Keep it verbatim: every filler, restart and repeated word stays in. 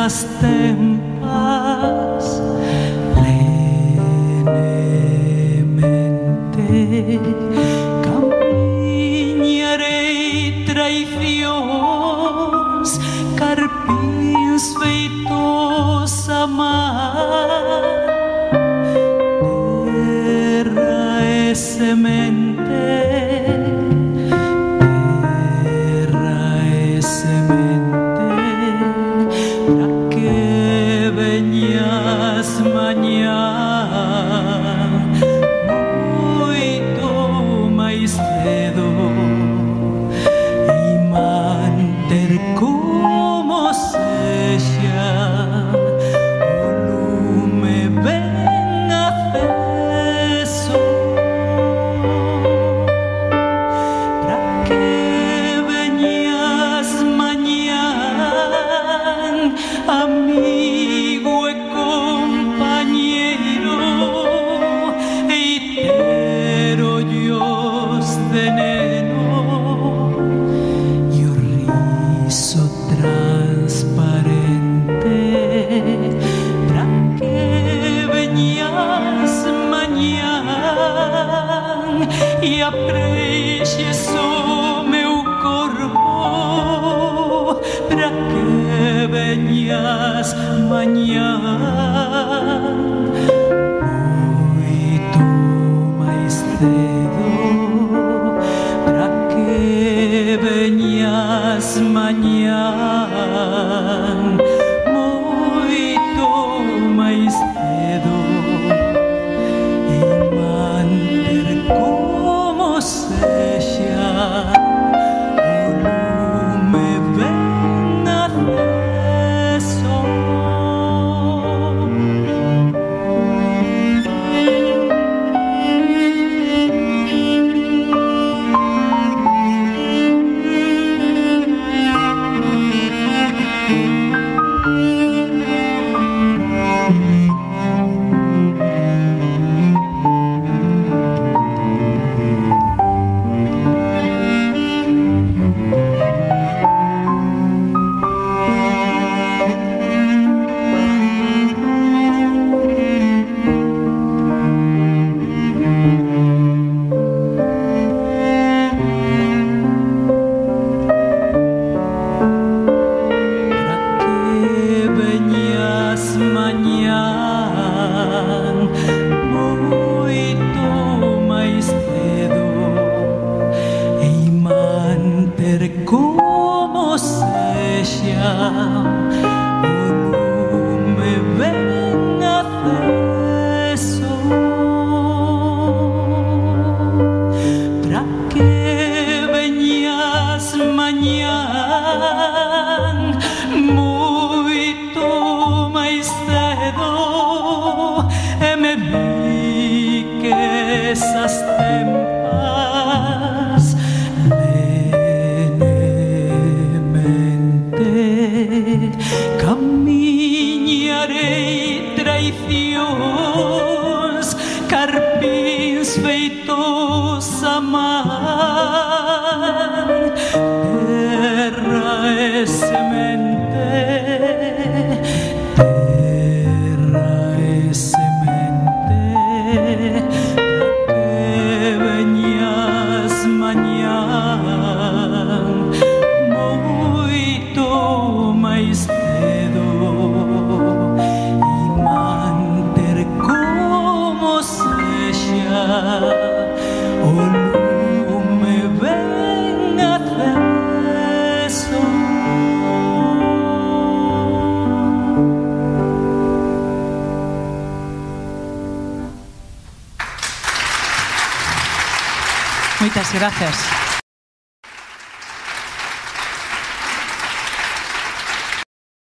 esas tempas levemente caminarei traicións carpins feitos a mar, terra e semente, terra e semente, para que veñas mañá moito máis cedo e manter como sexa o lume ben aceso, para que veñas mañá, amigo e compañeiro, e ter ollos de neno e o riso transparente, para que veñas mañá e apreixes o meu corpo, para que veñas mañá moito máis cedo, para que veñas mañá moito máis cedo e manter como sexa o lume ben aceso. Como sexa o lume ben aceso, para que veñas mañá moito máis cedo e me piques as tempas camiñarei traicións carpins feitos a mar, terra e semente, terra e semente, para que veñas mañá moito máis cedo e manter como sexa o lume ben aceso. Moitas grazas.